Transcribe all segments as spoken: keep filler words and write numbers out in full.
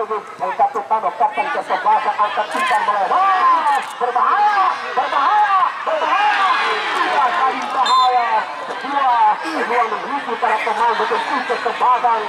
lagi El Capitano, kapten kesebelasan angkat umpan melebar, berbahaya, berbahaya, berbahaya, tiga kali bahaya, kedua peluang memiliki para pemain betul-betul kesebelasan.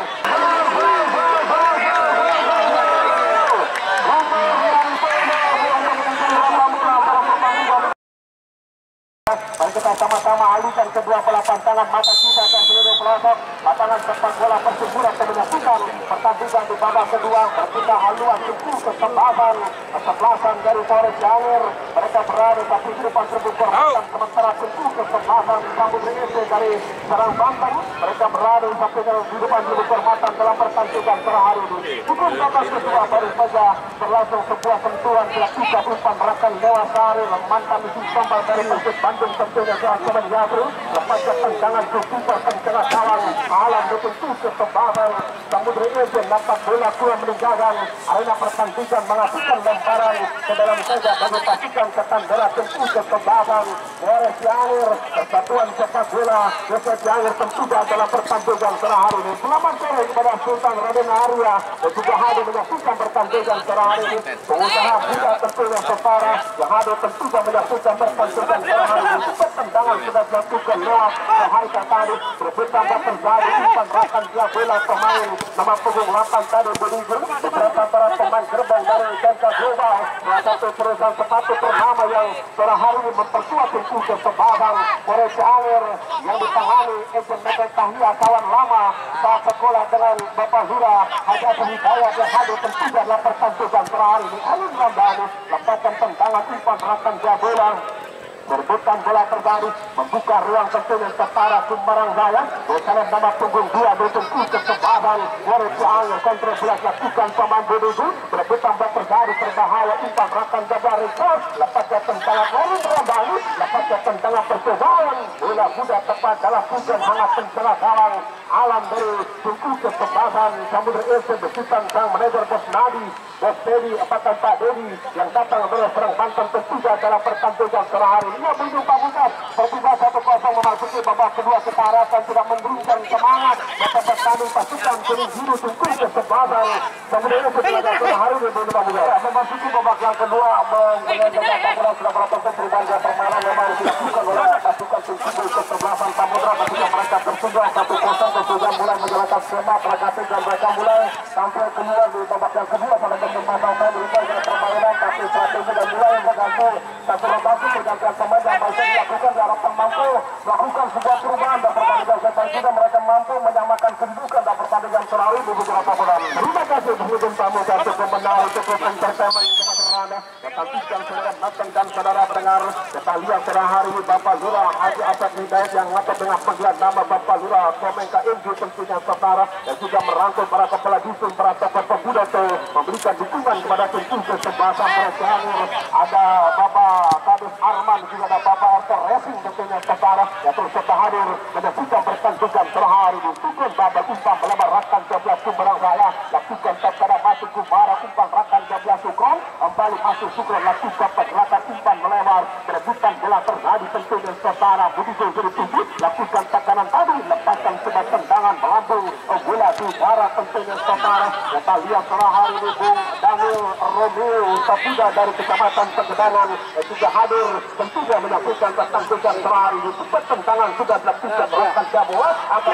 Mari kita sama-sama alihkan kedua bola pantangan mata kita ke seluruh pelosok lapangan sepak bola Persipura menyaksikan pertandingan di babak kedua. Kita haluan cukup kesebelasan kesebelasan dari Polres Cianjur. Mereka berada di depan serbu perhatian sementara cukup kesebelasan Samudra F C dari Serang Banten. Mereka berada di depan serbu perhatian dalam pertandingan terhari ini. Cukup babak kedua baru saja berlangsung sebuah sentuhan dilakukan umpan rakan Dewa Sari mantan musim tombak dari Persib Bandung tentunya soal Sobat Yabru. Lepasnya tendangan Jupiter ke tengah gawang alam betul-betul kesebelasan Samudra F C nampak bola keluar meninggalkan arena pertandingan menghasilkan lemparan ke dalam saja bagi pastikan ketan bola tentu kesebelasan Polres Cianjur Persatuan Sepak Bola Desa Cianjur tentunya dalam pertandingan terhari ini. Selamat sore kepada Sultan Raden Arya dan juga hadir menyaksikan pertandingan terhari ini. Pengusaha muda tentunya setara yang hadir tentunya menyaksikan pertandingan terhari ini. Tendangan sudah dilakukan lewat Rahaika tadi berbeda terjadi umpan rakan dia bola pemain nama punggung delapan tadi berigur beberapa para pemain gerbang dari Jangka Global salah satu perusahaan sepatu ternama yang terhari ini memperkuat tim kesebelasan Polres Cianjur yang ditangani Ejen Medan Tahlia kawan lama saat sekolah dengan Bapak Hura Haji Abu Hidayat yang hadir tentu dalam pertandingan terhari ini. Alun Rambani lepaskan tendangan umpan rakan dia bola berebutkan bola terbaru membuka ruang tentunya setara Sumbarang Jaya bersama nama punggung dua bertentu kesebelasan Polres Cianjur kontrol bola lakukan pemain Bodogu berebutan bola terbaru berbahaya umpan rakan jaga rekor lepasnya tendangan Alun Rambani lepasnya tendangan percobaan bola muda tepat dalam pukulan hangat tengah gawang alam dari tungku kesebelasan Samudra F C besutan sang manajer Bos Nadi Bos Dedi apakah Pak Dedi yang datang dari Serang Banten tentunya dalam pertandingan terhari ini berjumpa bukas berbeda satu kosong memasuki babak kedua kita harapkan tidak menurunkan semangat mata bertanding pasukan kuning biru tungku kesebelasan Samudra F C terhari ini berjumpa bukas memasuki babak yang kedua mengenai babak bola sudah melakukan perubahan jam permainan memang dilakukan oleh pasukan tungku kesebelasan Samudra ketika mereka tersudah satu kosong sudah mulai menjalankan skema perangkatnya dan mereka mulai sampai keluar di babak yang kedua pada kesempatan saya berubah dengan permainan tapi strategi dan mulai bergantung satu rombongan pergantian pemain yang masih dilakukan diharapkan mampu melakukan sebuah perubahan dan pertandingan setan juga mereka mampu menyamakan kedudukan dan pertandingan terlalu di beberapa bulan. Terima kasih penghujung tamu dan cukup menarik cukup entertainment yang sederhana ketantikan saudara datang dan saudara pendengar kita lihat pada hari ini Bapak Lurah Haji Asad Hidayat yang ngangkat dengan panggilan nama Bapak Lurah Komengka Inju tentunya setara dan juga merangkul para kepala dusun para tokoh pemuda itu memberikan dukungan kepada tim kesebelasan Polres Cianjur. Ada Bapak Kadus Arman juga ada Bapak Arthur Racing tentunya setara yang terus serta hadir menyaksikan pertandingan terhari ini. Tukun babak umpan melebar rakan sebelas Sumberang Raya lakukan terkada masuk Kumara umpan rakan sebelas Sukron kembali masuk Sukron lakukan pergerakan umpan melebar berebutan bola terjadi tentunya setara Budi Juri Tumbuh lakukan tekanan tadi lepaskan sebuah tendangan melambung bola di barat tentunya setara kita lihat terhari ini Bung Daniel Romeo Sapuda dari Kecamatan Pegedangan juga hadir tentunya menyaksikan pertandingan terhari ini cepat tendangan sudah dilakukan rakan Jawa akan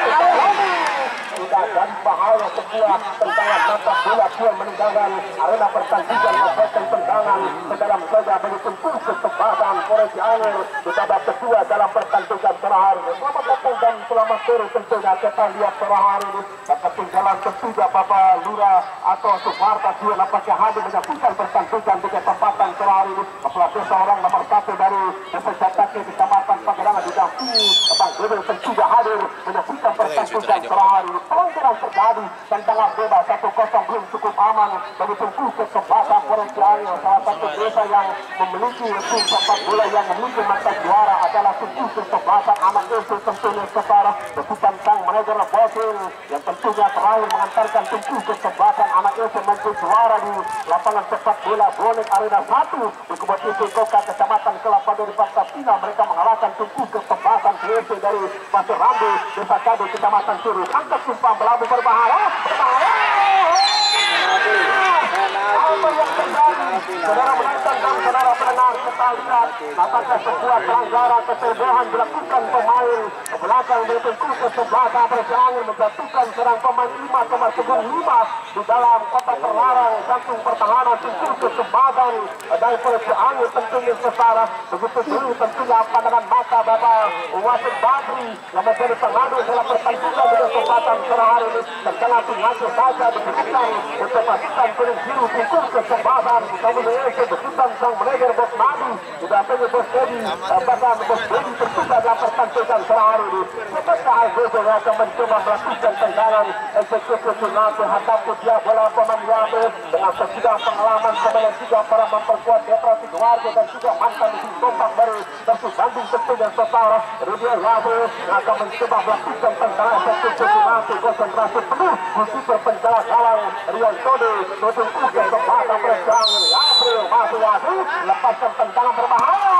sudah dari bahaya sebuah tendangan nampak bola keluar meninggalkan arena pertandingan melakukan tendangan ke dalam saja bagi tentu kesebelasan Polres Cianjur di babak kedua dalam pertandingan terhari ini. Selamat datang dan selamat sore tentunya kita lihat terhari ini dan ketinggalan tentunya Bapak Lurah atau Suparta juga nampaknya hadir menyaksikan pertandingan di kesempatan terhari ini. Kepala desa orang nomor satu dari Desa Jataki Kecamatan Pegedangan didampingi Bang Gede tentunya hadir menyaksikan pertandingan terhari ini. Pelanggaran terjadi tendangan bebas satu kosong belum cukup aman bagi tungku kesebelasan Polres Cianjur. Salah satu desa yang memiliki tim sepak bola yang memiliki mata juara adalah tungku kesebelasan anak F C tentunya setara besutan sang manajer Bosil yang tentunya terakhir mengantarkan tungku kesebelasan anak F C menjadi juara di lapangan sepak bola Bonek Arena satu di kompetisi Koka Kecamatan Kelapa dari Pasar Pina. Mereka mengalahkan tungku kesebelasan F C dari Pasir Rambu Desa Kadu Kecamatan Surut. Angkat umpan melambung berbahaya berbahaya benar kita lihat apakah sebuah pelanggaran kesebohan dilakukan pemain ke belakang bertentu ke sebelah berjangan menjatuhkan serang pemain lima nomor punggung lima di dalam kotak terlarang jantung pertahanan tentu kesempatan dari perjangan tentunya setara begitu dulu tentunya pandangan mata Bapak wasit Badri yang menjadi pengadu dalam pertandingan dengan kesempatan serang hari ini dan langsung langsung saja diberikan untuk pasukan kuning biru tentu kesempatan kemudian kebetulan sang manajer Bos Nadi didampingi Bos Dedi bahkan Bos Dedi tentu dalam pertandingan serang hari ini seperti Algojo yang akan mencoba melakukan tendangan eksekusi nanti hadap dia bola pemain Yabe dengan segudang pengalaman pemain juga para memperkuat Depresi Keluarga dan juga mantan di Tombak baru versus Bandung tentu dan setara Rudia Yabe yang akan mencoba melakukan tendangan eksekusi nanti konsentrasi penuh untuk berpenjara galang Rian Tode tutup ke kesempatan perjangan Yabe masuk Yabe lepaskan tendangan berbahaya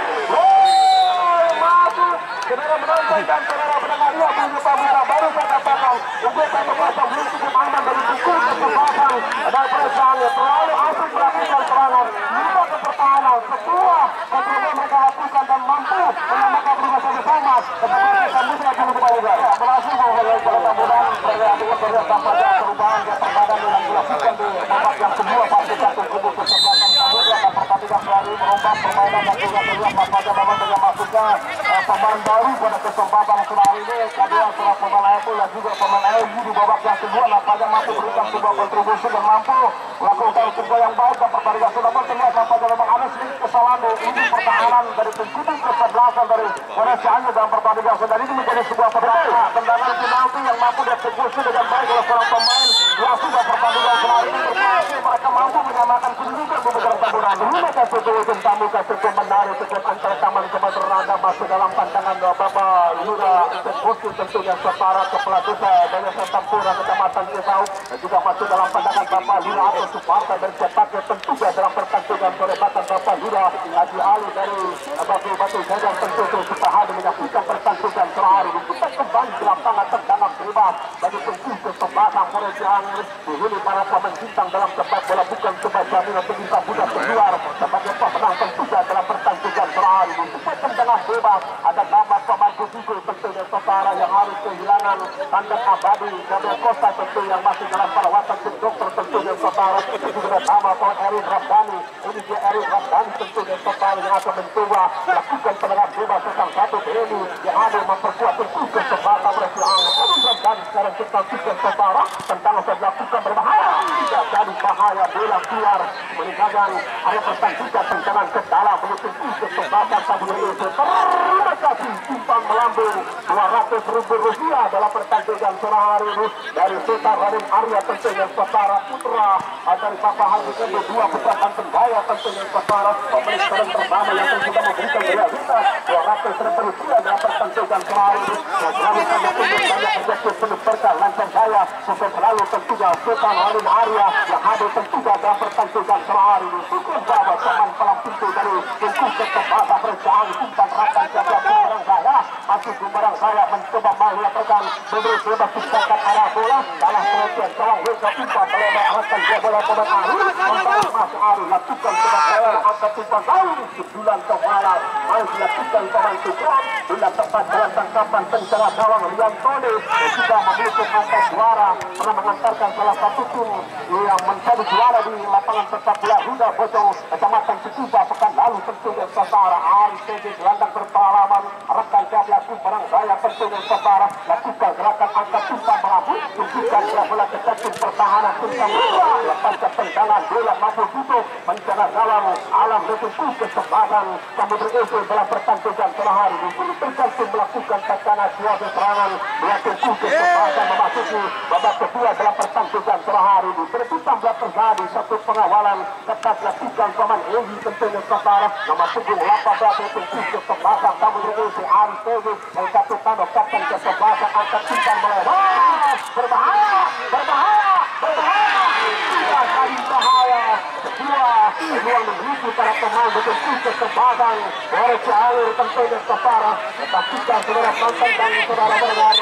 masuk saudara menonton dan saudara mendengar dia membuka buka baru katakan untuk satu kosong belum cukup aman dari buku kesempatan dan perjangan terlalu asik melakukan serangan lima ke pertahanan sebuah kontrol mereka lakukan dan mampu menyamakan bersama bersama tetapi Samudra belum kembali berhasil mengulangi pertempuran dengan berlihat tampaknya perubahan yang terbadan yang dilakukan di babak yang kedua pasukan kubu kesempatan Samudra dan pertandingan selalu merubah permainan dan juga terlihat tampaknya memang dengan masuknya pemain baru pada kesempatan kali ini kedua setelah pemain Apple dan juga pemain L G di babak yang kedua nampaknya mampu berikan sebuah kontribusi dan mampu melakukan kerja yang baik dan pertandingan sudah terlihat nampaknya memang ada sedikit kesalahan di ini pertahanan dari pencuci kesebelasan dari Korea Cianjur dalam pertandingan sudah ini menjadi sebuah pertandingan tendangan penalti yang mampu dieksekusi dengan baik oleh seorang pemain yang sudah pertandingan kemarin ini berhasil mereka mampu menyamakan kedudukan di beberapa pertandingan lima kasih tujuh tamu kasih menarik cukup antara taman kementerian masuk dalam pandangan Bapak Lura eksekusi tentunya setara kepala desa dari Setampura Kecamatan Cisau dan juga masuk dalam pandangan Bapak Lura atau Suparta dari Cepatnya tentunya dalam pertandingan kelebatan Bapak Lura Haji Ali dari Batu Batu Jajang tentu bertahan menyaksikan pertandingan terakhir kita kembali di lapangan tendangan bebas bagi tentu kesempatan Korea ini para pemain bintang dalam sepak bola bukan sebagai jaminan untuk bisa mudah keluar sebagai pemenang tentunya dalam pertandingan terakhir kita tendangan bebas ada nama pemain Budigo tentunya setara yang harus kehilangan tanda abadi Gabriel Costa tentu yang masih dalam perawatan tim dokter tentunya setara itu juga nama pemain Erik Rabdani ini dia Erik Rabdani tentunya setara yang akan mencoba melakukan tendangan bebas tentang satu ini yang ada memperkuat tentu kesempatan mereka Erik Rabdani sekarang kita pikir setara tentang saya dilakukan berbahaya tidak jadi bahaya bola keluar meninggalkan area pertandingan tendangan ke dalam menutup kesempatan tabung itu terima kasih timbang melambung dua ratus ribu rupiah dalam pertandingan sore hari ini dari Sultan Raden Arya tentunya setara putra dari Bapak Haji Kendo dua putra Banten Jaya tentunya setara pemilik sering pertama yang sudah memberikan realita dua ratus ribu rupiah dalam pertandingan sore hari ini dan selalu tanda tunggu banyak objektif penuh berkah Lancar Jaya sukses selalu tentunya Sultan Raden Arya yang hadir tentunya dalam pertandingan sore hari ini sukses Bapak teman pelang pintu dari untuk kesempatan perjalanan Sultan Raden Jaya bumerang saya masih bumerang saya mencoba melakukan bebas bebas ciptakan arah bola dalam pengertian seorang Wesa Pipa melebar arahkan dia bola pemain Ari membalas masuk Ari lakukan sebagai angkat Pipa lalu bulan kepala mau dilakukan pemain Tujuan bila tepat dalam tangkapan pencela gawang Rian Tode juga memiliki angka juara pernah mengantarkan salah satu tim yang menjadi juara di lapangan sepak bola Huda Bojong Kecamatan Cikupa pekan lalu tentunya setara Ari T V gelandang berpengalaman rekan jabla Bumerang saya tentunya setara lakukan gerakan angkat Pipa melambung tunjukkan dia bola ke sektor pertahanan Pipa lepaskan tendangan bola mampu tutup mencana gawang alam bertumpu kesempatan Samudra Ese dalam pertandingan terakhir ini tergantung melakukan tekanan dua serangan dua tumpu kesempatan memasuki babak kedua dalam pertandingan terakhir ini bertambah terjadi satu pengawalan ketat lakukan pemain Egi tentunya setara nomor punggung delapan belas tumpu kesempatan Samudra Ese Ari Tegi El Capitano Kapten kesempatan angkat Pipa melebar berbahaya berbahaya berbahaya tiga kali bahaya kedua ruang memiliki para pemain betul kesempatan dari Cialir tentunya setara tetapi saudara nonton dan saudara mendengar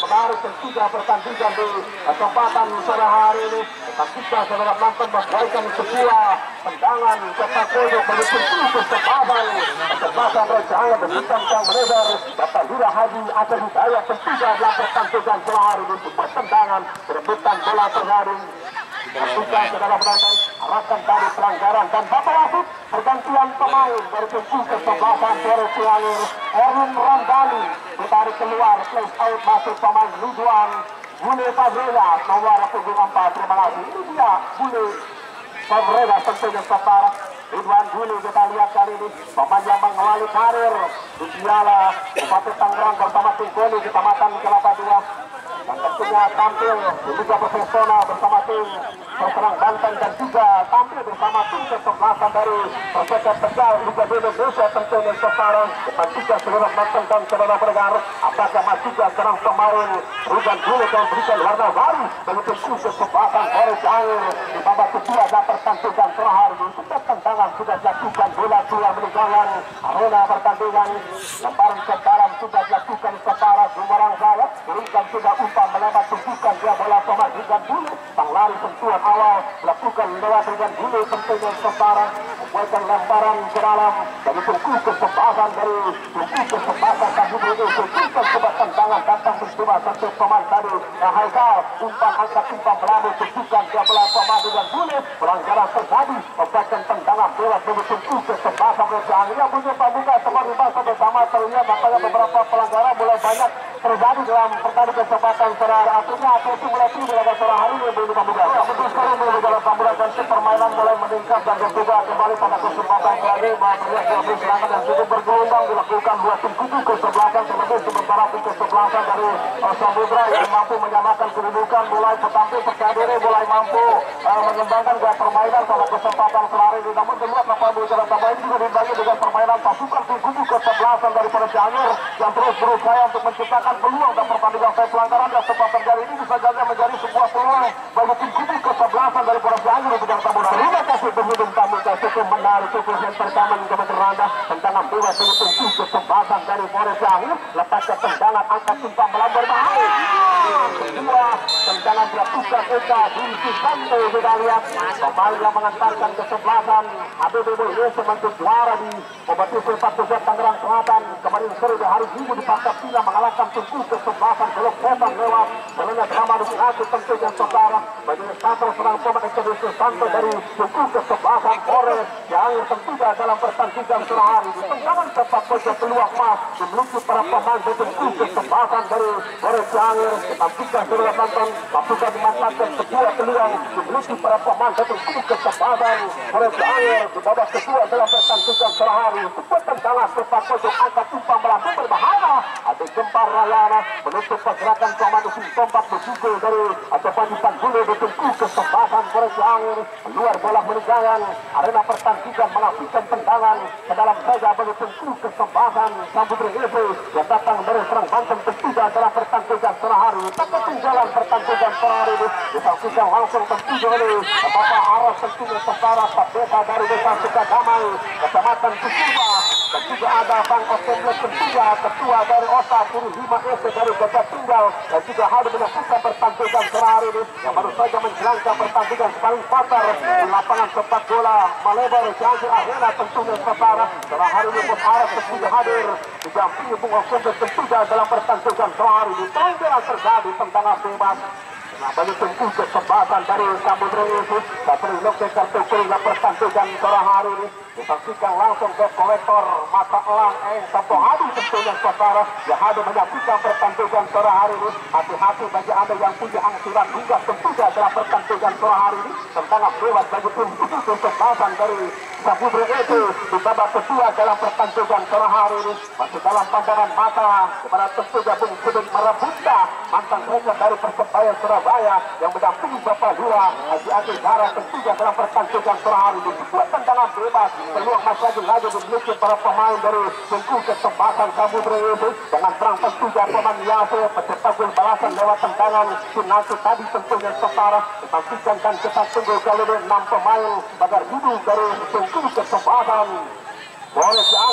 menarik ketiga pertandingan di kesempatan sore hari ini. Ketika saudara penonton memberikan sebuah tendangan sepak bola bagi tim kesempatan kesempatan Raja berhitam yang melebar. Bapak Lurah Haji Aceh Hidayat ketiga dalam pertandingan sore hari ini. Sebuah tendangan perebutan bola terjaring. Ketika saudara penonton arahkan dari pelanggaran dan Bapak Wasit pergantian pemain dari tim kesebelasan Sore Cianjur. Erwin Ramdhani ditarik keluar, place out masuk pemain Ridwan Bule Fabrega nomor punggung empat. Terima kasih. Ini dia Bule Fabrega tentunya setara. Ridwan Bule kita lihat kali ini pemain yang mengawali karir di Piala Bupati Tangerang bersama tim Goli Kecamatan Kelapa Dua. Dan tentunya tampil di Liga Profesional bersama tim Perserang Banten dan juga tampil bersama tim kesebelasan dari Perseket Tegal Liga Indonesia tentunya sekarang. Depan tiga seluruh Banten dan saudara pendengar, apakah masih juga serang pemain Ruben Bule yang berikan warna baru bagi tim kesebelasan Sore Cianjur di babak kedua dan pertandingan terakhir ini. Sudah tendangan sudah dilakukan, bola keluar meninggalkan arena pertandingan. Lemparan ke dalam sudah dilakukan setara bumerang sayap, berikan sudah umpan melebar tumpukan dia bola pemain Ruben Bule. Sang lari sentuhan awal lakukan lewat Ruben Bule tentunya setara membuatkan lemparan ke dalam dari tungku kesempatan dari tungku kesempatan tadi itu tungkukan sebuah tendangan datang mencoba satu pemain tadi Haikal umpan angkat umpan melambung tumpukan dia bola pemain Ruben Bule. Pelanggaran terjadi membuatkan tendangan bola dari tungku kesempatan Cianjur yang punya pembuka seperti bahasa bersama terlihat makanya beberapa pelanggaran mulai banyak terjadi dalam pertandingan kesempatan secara akhirnya akhirnya mulai tinggi pada sore hari ini belum pembuka. Betul sekali mulai dalam pembukaan dan permainan mulai meningkat dan juga kembali pada kesempatan kali melihat dua belas serangan yang cukup bergelombang dilakukan dua tim kubu kesebelasan terlebih sementara tim kesebelasan dari Samudra yang mampu menyamakan kedudukan mulai tetapi percaya diri mulai mampu uh, mengembangkan gaya permainan pada kesempatan sore ini. Namun kedua kapal bicara tambah ini juga dibagi dengan permainan pasukan tim kubu kesebelasan daripada Cianjur yang terus berusaha untuk menciptakan peluang dan pertandingan saya pelanggaran dan sempat terjadi ini bisa saja menjadi sebuah peluang bagi tim kubu kesebelasan daripada Cianjur di bidang tamu. Terima kasih penghubung tamu yang cukup menarik cukup yang pertama dengan rendah tendangan bebas dari tim kubu kesebelasan dari Polres Cianjur lepaskan tendangan angkat timpang melambor bahaya. Kedua tendangan dilakukan Eka Dinti Santo kita lihat pemain yang mengantarkan kesebelasan H B B B sebagai juara di kompetisi empat besar Tangerang Selatan kemarin sore di hari Minggu di Pasar Pila mengalahkan tim kesebelasan Blok Setan lewat menengah drama dukung aku tentunya saudara bagi satu serang pemain Eka Santo dari tim kesebelasan Polres yang tentunya dalam pertandingan terakhir ini tendangan sepak bola peluang emas dimiliki para pemain tim kesebelasan dari Polres Cianjur. Ketika sudah nonton pasukan dimanfaatkan sebuah peluang dimiliki para pemain tim kesebelasan Polres Cianjur di babak kedua dalam pertandingan terakhir ini sebuah tendangan sepak bola angkat umpan melambung berbahaya ada Gempar Rayana menutup pergerakan pemain usul tompak berpukul dari atau panipan bulu di tim kesebelasan Polres Cianjur keluar bola meninggalkan arena pertandingan melakukan tendangan ke dalam saja bagi tim kesebelasan Samudra F C yang datang dari Serang Banten tentunya dalam pertandingan terakhir ini tak ketinggalan pertandingan terakhir ini disaksikan langsung tentunya oleh Bapak Aras tentunya setara Pak Desa dari Desa Sukadamai Kecamatan Kusuba dan juga ada Bang Osemlet tentunya ketua dari O S A Kiri Hima S dari Gajah Tunggal dan juga hadir menyaksikan pertandingan terakhir ini yang baru saja menjalankan pertandingan paling fatar di lapangan sepak bola Malebar Cianjur Arena tentunya setara terakhir ini Bos Aras tentunya hadir didampingi Bung Osemlet tentunya dalam pertandingan terakhir ini tendangan terjadi tendangan bebas. Nah, bagi tim kesebelasan dari Samudra itu satu lokasi kartu kuning pertandingan sore hari ini disaksikan langsung ke kolektor mata elang eh satu hari tentunya saudara yang hadir menyaksikan pertandingan sore hari ini. Hati-hati bagi anda yang punya angsuran hingga tentunya dalam pertandingan sore hari ini tendangan bebas bagi tim kesebelasan dari Samudra itu di babak kedua dalam pertandingan sore hari ini masih dalam pandangan mata kepada tentunya Bung Sudut Marabunda mantan mereka dari Persebaya Surabaya yang mendampingi Bapak Lurah Haji Adi Dara tentunya dalam pertandingan sore hari ini sebuah tendangan bebas peluang masih lagi lagi dimiliki para pemain dari tim kesebelasan Samudra itu dengan terang tentunya pemain Yase peserta gol balasan lewat tendangan Sinatu tadi tentunya setara dipastikan dan kita tunggu kali ini enam pemain bagar hidup dari tim kesebelasan Polres Cianjur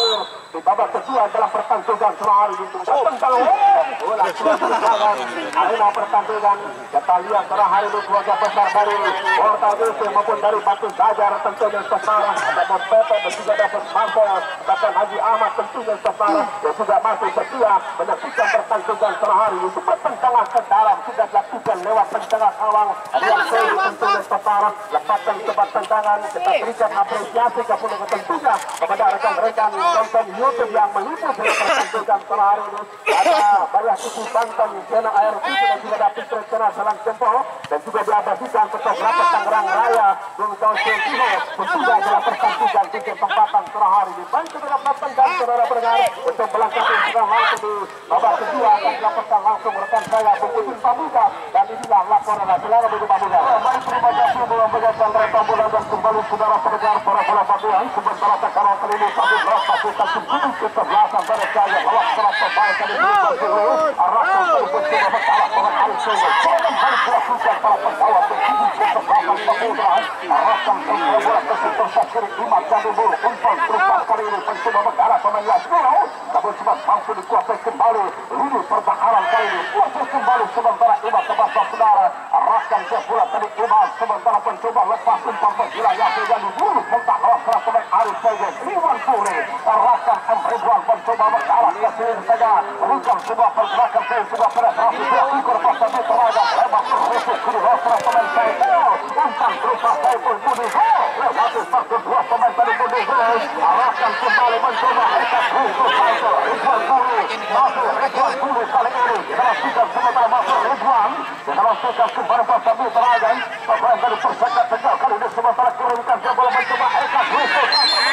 di babak kedua dalam pertandingan sehari itu. Tentang bola keluar arena pertandingan. Kita lihat terakhir itu keluarga besar dari Porta B C maupun dari Batu Jajar tentunya setara. Ada Bos Pepe dan juga ada Bos Marcel, bahkan Haji Ahmad tentunya setara yang sudah masih setia menyaksikan pertandingan sehari itu. Pertentangan ke dalam sudah dilakukan lewat pencengah awal. Yang seri tentunya setara. Lepaskan sebat tendangan. Kita berikan apresiasi kepada tentunya kepada rekan-rekan nonton YouTube yang meliput pertandingan sehari ini. Ada Bayah Suku Banten, Zona Air Putih dan juga ada Pitret Zona Selang Jempo dan juga diabadikan Ketua Rapat Tangerang Raya Bung Kausil Timo tentunya dalam pertandingan di kesempatan sehari ini. Baik saudara penonton dan saudara pendengar untuk melengkapi sudah langsung di babak kedua akan dilaporkan langsung rekan saya Bung Udin Pamuka dan inilah laporan saudara Bung Pamuka. Mari terima kasih Bung Pamuka dan Pamuka dan kembali saudara pendengar para bola paduan sebentar sekarang kali ini kami berat pasukan sebelum kesebelasan pada saya lewat serap terbaik kali ini arahkan tersebut sudah bersalah dengan Arif Sengel dan harus dilakukan para pegawai sebelum kesebelasan pemuda arahkan tersebut bola tersebut tersakiri Imam Jadibur umpan terus kali ini mencoba mengarah pemain Yasmino namun cuma mampu dikuasai kembali lini pertahanan kali ini kuasai kembali sementara Imam kebasa saudara arahkan ke bola tadi Imam sementara mencoba lepas umpan menggila Yasmino Jadibur mentak lawan keras pemain Arif Sengel Iwan Puri arahkan M. Ridwan mencoba mengarah ke sini saja bukan sebuah pergerakan saya sebuah penetrasi ukur pasal di teraga lepas terusuk kiri rosra pemain Saiful umpan berusaha Saiful Budiho lewati satu dua pemain tadi Budiho arahkan kembali mencoba Eka Budiho Saiful Ridwan Puri masuk Ridwan Puri kali ini dalam sikap sementara masuk Ridwan dalam sikap kembali pasal di teraga pemain dari persekat tegal kali ini sementara kirimkan dia bola mencoba Eka Budiho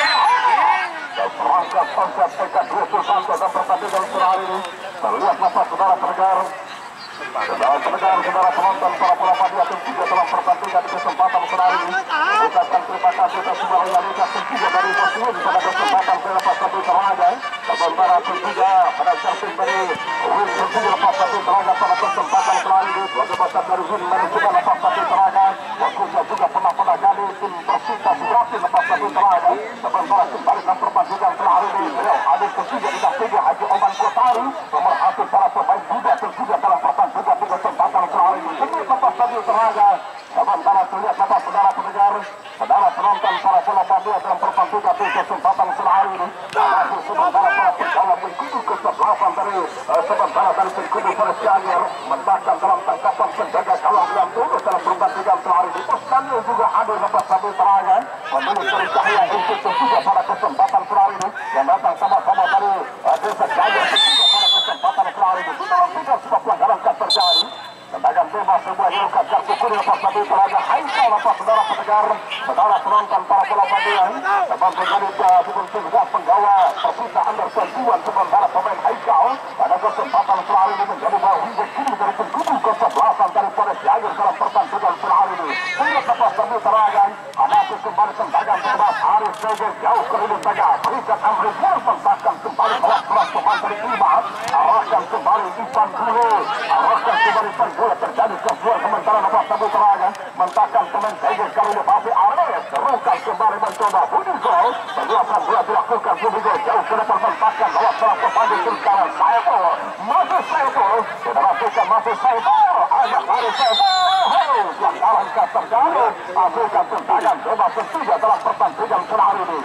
perangkat konsep Eka Budiho Santo dan pertandingan sehari ini terlihat masa saudara pendengar saudara pendengar, saudara penonton para bola padu yang juga dalam pertandingan di kesempatan sehari ini ucapkan terima kasih atas semua realitas tentunya dari Bosnian pada kesempatan selepas satu teraga sementara tentunya pada servis dari Win tentunya lepas satu teraga pada kesempatan sehari ini sebagai baca dari Win menunjukkan lepas satu teraga waktunya juga pernah-pernah jadi tim Persita Subrati lepas satu teraga sementara kembali dalam pertandingan sehari ini beliau adik ketiga di Dastiga Haji Oman Kotari nomor satu para pemain muda tentunya dalam pertandingan di kesempatan sehari ini ini lepas satu teraga sementara terlihat lepas saudara pendengar saudara penonton para bola padu dalam pertandingan di kesempatan sehari ini masih sementara para pegawai mengikuti kesebelasan dari sementara dari Sekutu Persianir mendakan dalam tangkapan penjaga gawang yang turut dalam pertandingan sehari ini Poskanil juga hadir lepas satu teraga memilih dari Cahaya Institut juga pada kesempatan sehari ini yang datang sama-sama dari Desa Jaya juga pada kesempatan sehari ini dalam tiga sebuah pelanggaran yang terjadi tendangan bebas sebuah hirukan kartu kuning lepas satu teraga Haikal lepas saudara pendengar saudara penonton para bola paduan sebab menjadi sebelum tiga penggawa Persita Anderson Tuan sementara pemain Haikal pada kesempatan sehari ini menjadi bawah hingga kini dari penghubung kesebelasan daripada Siager dalam pertandingan sehari ini tidak lepas satu teraga ada kembali tendangan bebas Arif Sengel jauh ke ujung saja berikan Amri Pur mentakkan kembali kelas-kelas pemain dari Imam arahkan kembali Ivan Dulu arahkan kembali bola terjadi keluar sementara lepas satu teraga mentakkan pemain Tigers kali ini masih Ares terungkap kembali mencoba Budigo penguasaan bola dilakukan Budigo jauh ke depan mentakkan lewat selang pemain di sekarang Saiful masih Saiful sudah masukkan masih Saiful ajak lari Saiful pelanggaran yang terjadi masukkan tendangan bebas ketiga dalam pertandingan sehari ini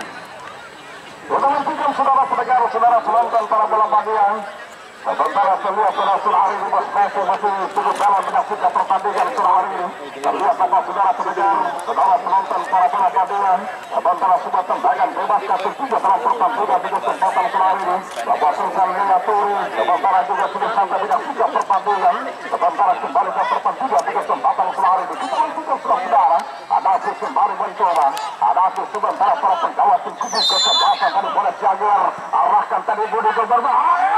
sudah menunjukkan saudara pendengar saudara penonton para bola paduan sementara semua saudara sehari ini masih masih cukup dalam menyaksikan pertandingan sehari ini terlihat apa saudara pendengar saudara penonton para bola paduan sementara semua tendangan bebas kaki tiga dalam pertandingan di kesempatan sehari ini lepaskan Nina Turi sementara juga sudah sampai menyaksikan pertandingan sementara kembali ke pertandingan di kesempatan sehari ini kita menunjukkan saudara ada asis kembali mencoba ada asis sementara para penggawa tim kubus kesebelasan tadi boleh Siager arahkan tadi Budi berbahaya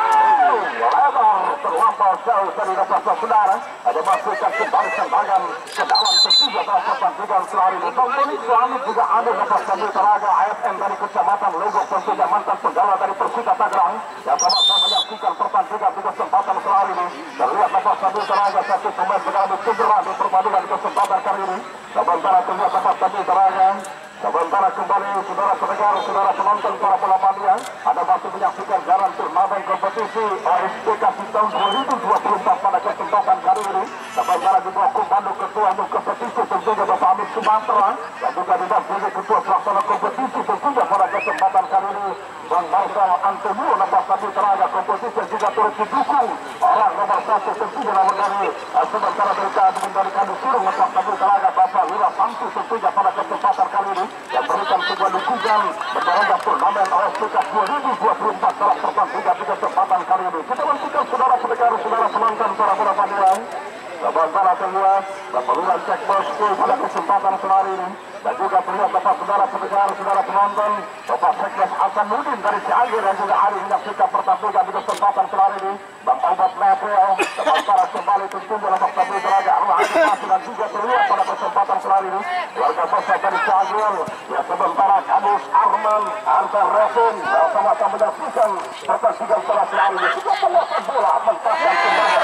lebar terlampau jauh dari lepas saudara ada masukkan kembali tendangan ke dalam tentunya dalam pertandingan sehari ini Tony Suami juga ada lepas satu teraga A F M dari Kecamatan Logo tentunya mantan penggawa dari Persita Tangerang yang sama-sama menyaksikan pertandingan di kesempatan sehari ini terlihat lepas satu teraga satu pemain mengalami cedera di pertandingan di kesempatan kali ini sementara terlihat lepas satu teraga sementara kembali saudara pendengar, saudara penonton, para pelapanian. Ada masih menyaksikan jalan turnamen kompetisi O S B K tahun dua ribu dua puluh empat pada kesempatan kali ini. Sementara juga komando ketua untuk kompetisi tentunya Bapak Amir Sumatera dan juga didampingi ketua pelaksana kompetisi tentunya pada kesempatan kali ini Bang Marcel Antonio nomor satu tenaga kompetisi yang juga turut didukung orang nomor satu tentunya nomor dari sementara mereka mengendalikan suruh nomor satu tenaga Bapak Lura Samsu tentunya pada kesempatan kali ini yang berikan sebuah dukungan berjalannya turnamen O S B K dua ribu dua puluh empat dalam pertandingan di kesempatan kali ini. Kita nantikan saudara pendengar, saudara penonton, para pelapanian. Sementara kedua, Bapak cek bosku pada kesempatan sehari ini dan juga terlihat Bapak saudara pendengar, saudara penonton, Bapak Sekdes Hasanuddin dari Cianjur dan juga hari menyaksikan pertandingan di kesempatan sehari ini. Bang Obat Napeo, sementara kembali tentunya Bapak Sabri Teraga, Allah Adikasi dan juga terlihat pada kesempatan sehari ini. Warga besar dari Cianjur, ya sementara Kamus Arman, Antar Resin, sama-sama menyaksikan pertandingan setelah sehari ini. Juga pendapat bola mentaskan kembali.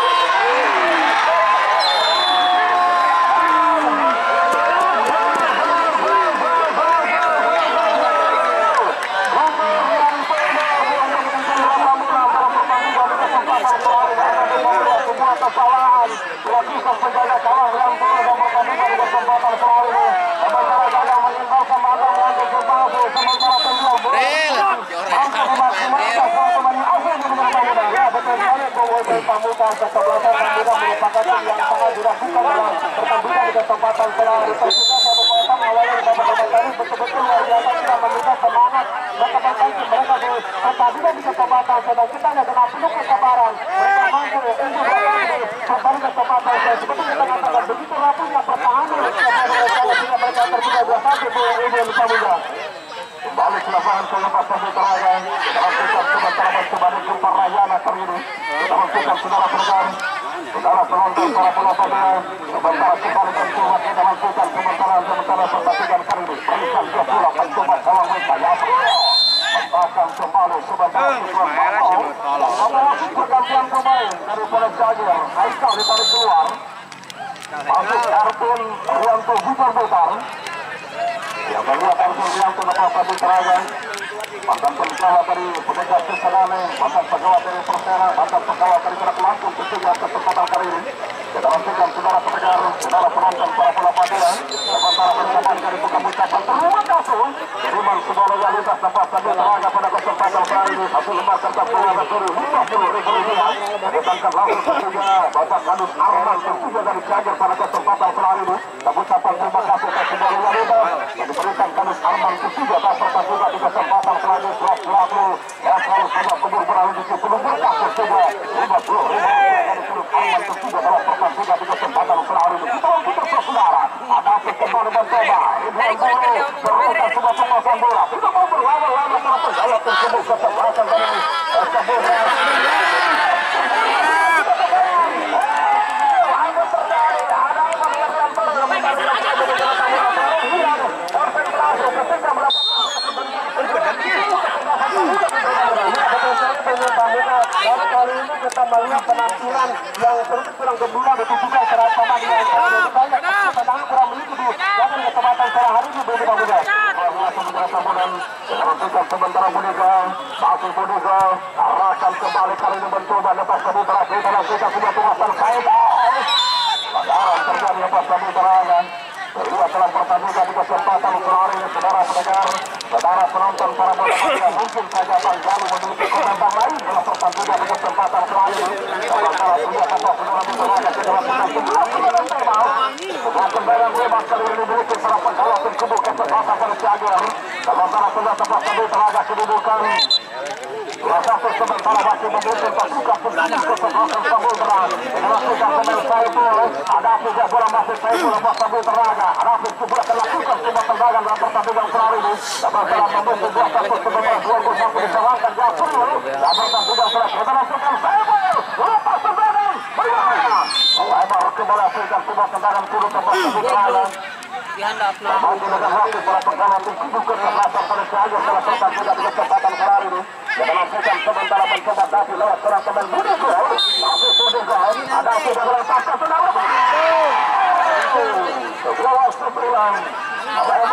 Kesalahan dilakukan penjaga gawang yang turun dan pertandingan di kesempatan sehari ini. Sementara gagal meninggalkan mandang untuk berbahasa. Sementara penjual berhasil mampu dimaksimalkan setelah pemain asing di negara muda. Ya betul sekali Kowoy Pamukas kesebelasan dan juga merupakan tim yang sangat diragukan dalam pertandingan di kesempatan sehari. Persija satu kosong awalnya di babak pertama kali betul-betul luar biasa tidak memberikan semangat dan kepercayaan mereka di pertandingan di kesempatan sedang kita hanya kena penuh kesabaran. Mereka mampu untuk kembali ke kesempatan saya seperti kita katakan begitu rapuhnya pertahanan sehingga mereka terbuka dua satu ini yang bisa mudah. Kembali ke lapangan ke lepas satu teraga dalam pusat sementara mencoba menjumpai Rayana kali ini dalam pusat saudara penonton saudara penonton para pelapanian sementara kembali mencoba di dalam pusat sementara sementara pertandingan kali ini berikan dia pula mencoba gawang mereka ya akan kembali sementara tujuan Papau Papau pergantian pemain dari Polres Cianjur Haikal ditarik keluar masuk Arvin Rianto putar-putar yang melihat Arvin Rianto nomor satu teraga mantan pegawai dari Penegak Kesanane, mantan pegawai dari Persera, mantan pegawai dari Gerak Lampung tentunya kesempatan kali ini kita langsungkan saudara pendengar, saudara penonton, para pelapanian sementara pendengar dari bukan ucapan terima kasih terima sebuah loyalitas dapat saja teraga pada kesempatan kali ini satu lembar kertas pengawas dari lima puluh ribu rupiah ditangkap langsung tentunya Bapak Kadus Arman tentunya dari Cianjur pada kesempatan kali ini dan ucapan terima kasih atas sebuah loyalitas yang diberikan Kadus Arman tentunya atas pertandingan di kesempatan kali ini selalu ya selalu saja kubur beralih di sepuluh berkah tentunya lima puluh ribu rupiah dari Kadus Arman tentunya dalam pertandingan di kesempatan kali ini kita lanjutkan saudara ada kembali mencoba Ridwan Bulu berputar sebuah penguasaan bola tidak mau berlama-lama tapi gaya tersebut kesempatan dari Sabura ada terjadi ada yang melihatkan bola konsentrasi ketika mendapatkan dan kali ini kita melihat penampilan yang sedikit kurang gembira betul juga secara pemain yang banyak tendangan kurang mengikuti jangan kesempatan secara hari ini belum mudah sementara Bonega masih Bonega arahkan kembali kali ini mencoba lepas kami terakhir dalam kita punya penguasaan kait pelanggaran terjadi lepas kami terakhir kedua dalam pertandingan di kesempatan kali ini saudara pendengar saudara penonton para pelapanian mungkin saja Bang Jalu memiliki komentar lain dalam pertandingan di kesempatan kali ini sementara terlihat apa saudara pendengar ke dalam sebuah tendangan tebal sebuah tendangan bebas kali ini memiliki para pegawai tersebut kesempatan pada Cianjur sementara sudah tepat kami teraga kedudukan dua satu sementara masih memiliki pasukan tersebut kesempatan Samudera dilakukan pemain Saiful ada tiga bola masih Saiful lepas Sambil teraga Rafiq juga akan lakukan sebuah tendangan dalam pertandingan kali ini dapat telah membentuk dua satu sementara dua gol mampu dijalankan Jafril dan pertandingan telah kita langsungkan Saiful lepas tendangan berbahaya Lebar kembali hasilkan sebuah tendangan turun tempat Sambil teraga Maju dengan Rafiq para pegawai tersebut kesempatan pada Cianjur dalam pertandingan di kesempatan kali ini kita langsungkan sementara mencoba Davi lewat serang pemain Budi Gol masih Budi Gol ada sudah melepaskan tendangan sebuah sebulan Lebar kembali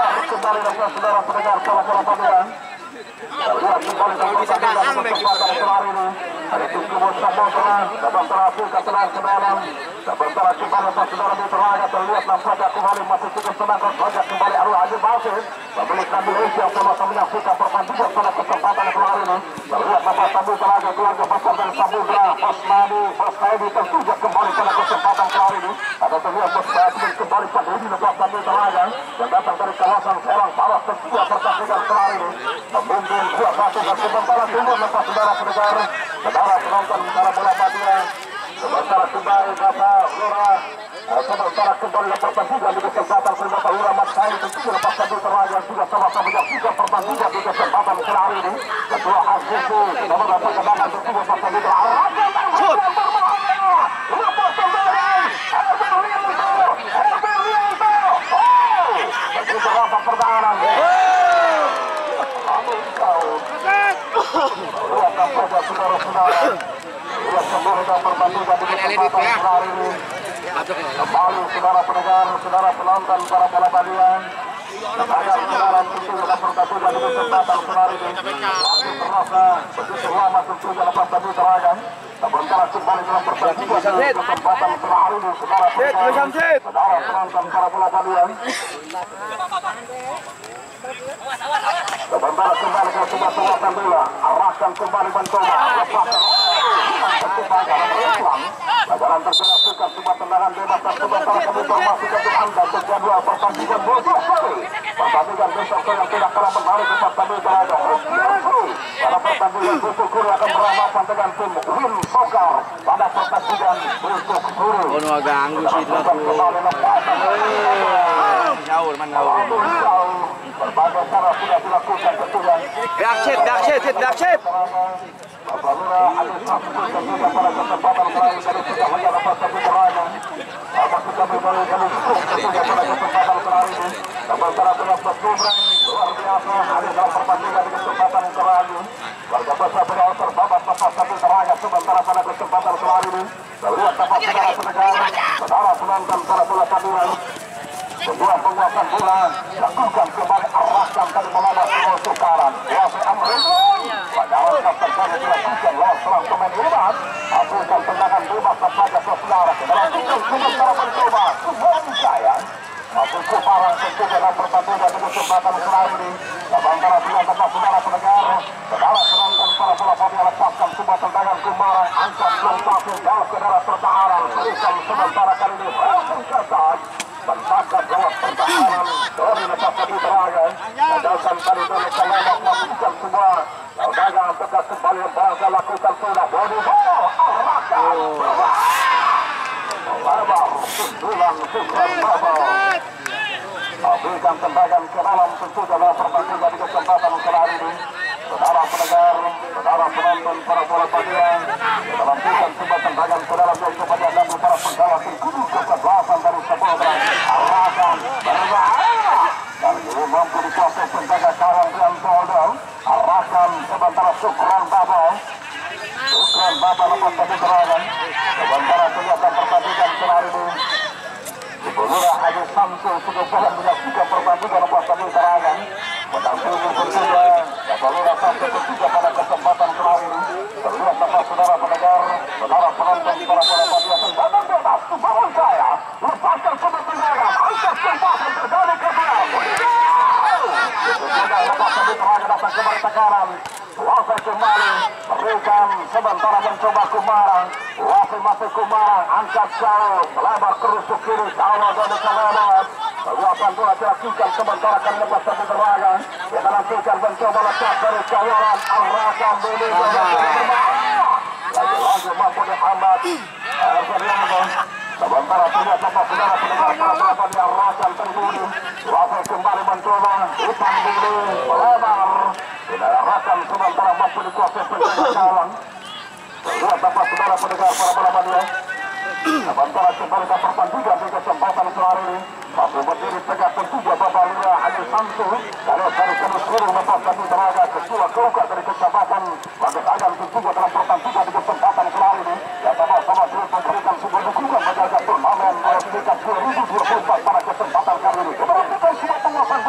kembali dengan saudara pendengar bola-bola pemilihan. Lihat kembali dalam pertandingan kesempatan kemarin ini. Ada Timur Samudra, sementara Afrika Selatan ke dalam. Sementara kembali saudara Miteraga terlihat nampaknya kembali masih cukup senang saja kembali Arwah Haji Basir. Pemilik Indonesia sama-sama menyaksikan pertandingan pada kesempatan kemarin ini. Terlihat nampak Samudra keluarga besar dari Samudra, Mas Nadi, Mas Naidi tertuju kembali pada kesempatan kemarin ini. Ada terlihat Mas Naidi kembali pada ini nampak Samudra yang datang dari kawasan Serang Barat tertuju pertandingan kemarin ini. Memimpin dua satu dan sementara Timur nampak saudara pendengar, saudara penonton saudara bola Madura. Sementara kembali Bapak Lurah, sementara kembali pertandingan di kesempatan Bapak Lurah Mas Said tentunya lepas satu teraja juga sama-sama menyaksikan pertandingan di kesempatan kali ini. Ketua Asisi namun dapat kedangan tentunya pertandingan arahnya shoot lepas kembali Herberlianto Herberlianto oh begitu rapat pertahanan aduh kau lihat nampaknya saudara-saudara. Lihat kembali dalam pertandingan di kesempatan hari ini. Kembali saudara pendengar, saudara penonton para bola balian. Agar saudara tentunya dalam pertandingan di kesempatan hari ini. Waktu terasa begitu lama tentunya lepas tadi teragam. Sementara kembali dalam pertandingan di kesempatan hari ini, saudara pendengar, saudara penonton para bola balian. Sementara kembali ke sebuah sebuah bola, arahkan kembali mencoba lepaskan. Pelajaran terjelaskan sebuah tendangan bebas dan sementara kami informasikan untuk anda sejadwal pertandingan bocah sekali. Pertandingan besok yang tidak kalah menarik di pertandingan berada pada pertandingan Busuk Kuri akan berhadapan dengan tim Win Sokar pada pertandingan Busuk Kuri. Ono ganggu sih itu. Jauh man jauh. Berbagai cara sudah dilakukan tentunya. Dakset, dakset, dakset. Apabila ada satu tentunya pada kesempatan terakhir dari sudah hanya dapat satu terakhir. Apa kita memulai kali tentunya pada kesempatan terakhir ini. Sementara dengan berkumrang luar biasa ada dalam pertandingan di kesempatan terakhir. Warga besar beliau terbabat tepat satu terakhir sementara pada kesempatan terakhir ini. Terlihat dapat saudara pendengar, saudara penonton para bola kandungan. Sebuah penguasaan bola lakukan kembali arahkan tadi melawan Timur Sukaran. Wafi Amrin padahal kapten kami dilakukan lawan selang pemain hebat. Hasilkan tendangan bebas tersaja ke saudara. Dalam tinggal sementara mencoba kembali saya. Masuk ke parang tentunya dalam pertandingan di kesempatan kali ini. Sementara dengan tempat saudara pendengar, saudara penonton para bola kami lepaskan sebuah tendangan kumarang angkat lompatnya jauh ke dalam pertahanan. Berikan sementara kali ini langsung ketat. Menangkap gawat pertahanan dari lepas satu teraga. Padahal tadi dari kelelak melakukan semua. Laudaga tegas kembali berangsa lakukan sudah. Bodi bola arahkan. Lebar sundulan Sukran Babel. Berikan tembakan ke dalam tentu dalam pertandingan di kesempatan kali ini. Saudara pendengar, saudara penonton para bola padian dalam berikan sebuah tembakan ke dalam yang kepada enam para penggawa terkudu kesebelasan dari Samudra arahkan berbahaya dan ini mampu dikuasai penjaga kawan Rian Toldo arahkan sementara Sukran Babel Sukran Babel lepas tadi serangan sementara kelihatan pertandingan kemarin ini Ibu-Lurah Haji Samsul sudah boleh menyaksikan pertandingan lepas tadi serangan mendampingi tentunya Ibu-Lurah Samsul ketiga pada kesempatan kemarin terlihat dapat saudara pendengar saudara penonton para bola padian tendangan bebas bangun saya lepaskan sebuah tendangan angkat kesempatan terjadi ke belakang sudah lepas tadi serangan datang kembali tekanan Wafi kembali berikan sementara mencoba Kumarang Wafi masih Kumarang angkat jauh melebar kerusuk kiri jauh dari kelewat Luapan bola dilakukan sementara akan lepas satu teraga kita nantikan mencoba lepas dari kawalan arahkan dulu lagi-lagi mampu dihambat Herberlianto sementara terlihat lepas saudara pendengar berapa diarahkan terburu Wafi kembali mencoba hitam dulu melebar tidak arahkan sementara mampu dikuasai penjaga kawalan terlihat lepas saudara pendengar para bola badian sementara kembali ke pertandingan di kesempatan kali ini mampu berdiri tegak tentunya Bapak Lurah Haji Samsul dari dari kami seluruh lepas tadi tenaga ketua keluka dari kesempatan Bagus Agam tentunya dalam pertandingan di kesempatan kali ini yang sama-sama terus memberikan sebuah dukungan menjaga turnamen kualifikasi dua ribu dua puluh empat pada kesempatan kali ini kita lakukan semua penguasaan bola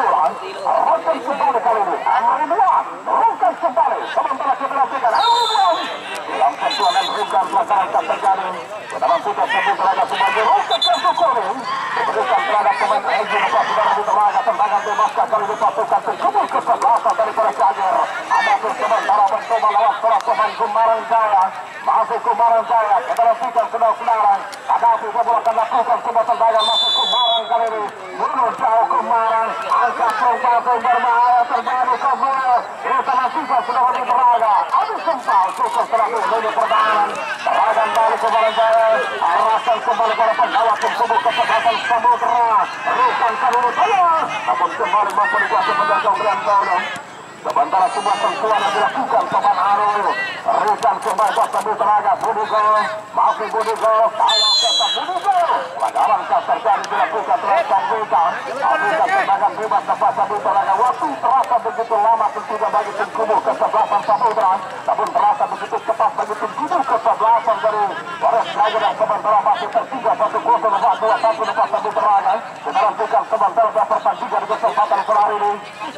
Rokan kembali kali ini. Amriduan. Rokan kembali. Sementara kita perhatikan. Amriduan. Dalam sentuhan Rokan pelaksanaan tak terjadi. Dalam putar sebut teraga sebagai Rokan kartu kuning. Diberikan terhadap pemain Haji lepas saudara di teraga. Tendangan bebas kali dipatukan terkubur kesebelasan daripada Jager. Ada pun sementara mencoba lewat seorang pemain Kumaran Jaya. Masih Kumaran Jaya. Dalam putar saudara-saudara. Ada pun bola akan lakukan sebuah tendangan masuk Kumaran kali ini. Bunuh jauh Kumaran. Angkat lompat berbahaya terjadi kembali. Kita masukkan saudara di teraga. Habis sempal cukup terakhir dari pertahanan. Teraga balik Kumaran Jaya. Arahkan kembali para pengawal tersebut kesempatan Samudra. Rukan kali ini saja. Namun kembali mampu dikuasai penjaga Brian Paulo. Sementara sebuah sentuhan yang dilakukan Soban Arul. Rukan kembali kuasa di teraga. Budigo. Masih Budigo. Salah kata Budigo. Pelanggaran kasar terjadi dilakukan terhadap Budigo. Budigo tendangan bebas tepat di teraga. Waktu terasa begitu lama tentunya bagi tim kubu kesebelasan Samudra. Namun terasa begitu cepat bagi tim kubu kesebelasan dari Waris Jager yang sementara masih tertiga satu kosong lepas dua satu lepas di teraga. Kita lanjutkan sementara dapat tiga di kesempatan kelari ini.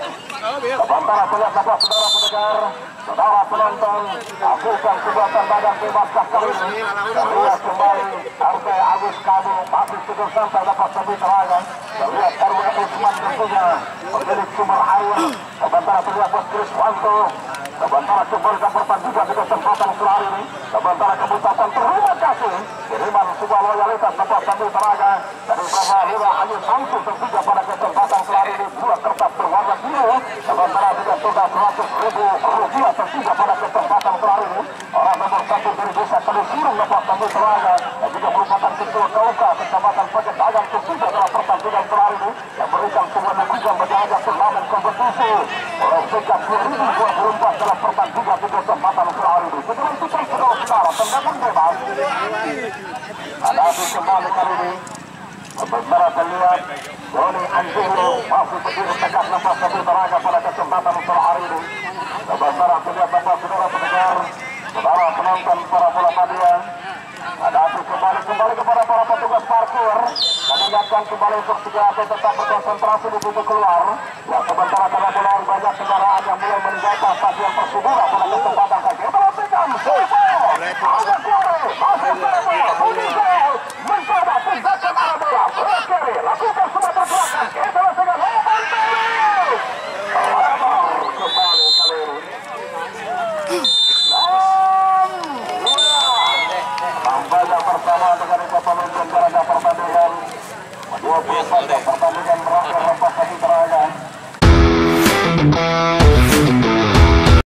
Sementara terlihat dapat saudara pendengar, saudara penonton, lakukan sebuah tendangan bebas kali ini. Terlihat kembali Arke Agus Kamu masih cukup santai dapat sebut teraga. Terlihat Erwin Usman tentunya pemilik sumber air. Sementara terlihat Bos Kriswanto. Sementara kembali dapat juga di kesempatan kelari ini. Sementara kebutuhan terima kasih kiriman sebuah loyalitas dapat sebut teraga dari Bapak Hira Haji Samsu tentunya pada kesempatan kelari ini dua kertas berwarna biru. Sementara juga sudah seratus ribu rupiah tertiga pada kesempatan kelari ini. Orang nomor satu dari desa Kalusirung dapat sebut teraga dan juga merupakan ketua K U K Kecamatan Pegedagan tertiga dalam pertandingan kelari ini yang berikan sebuah dukungan bagi ajang turnamen kompetisi oleh sikap dua ribu dua puluh empat dalam pertandingan di kesempatan kelari ini. Sebelum kita saudara tendangan bebas ada di kembali kali ini. Sementara terlihat Doni Anjuru masih berdiri tegak lepas satu teraga pada kesempatan kelari ini. Sementara terlihat dapat saudara pendengar, saudara penonton para bola media. Ada api kembali kembali kepada para petugas parkir. Mengingatkan kembali untuk tiga atlet tetap berkonsentrasi di pintu keluar. Ya sementara karena mulai banyak kendaraan yang mulai meninggalkan stadion Persibura pada kesempatan kaki. Perhatikan, Sepo, ada Kore, masih Sepo,